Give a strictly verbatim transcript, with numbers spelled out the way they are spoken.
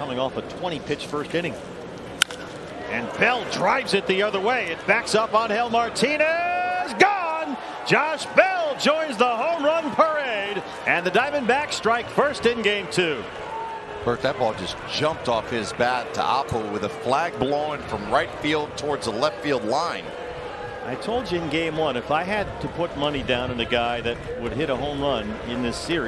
coming off a twenty pitch first inning. And Bell drives it the other way. It backs up on Hel Martinez. Gone. Josh Bell joins the home run parade. And the Diamondbacks strike first in game two. Bert, that ball just jumped off his bat to Oppo with a flag blowing from right field towards the left field line. I told you in game one, if I had to put money down on a guy that would hit a home run in this series,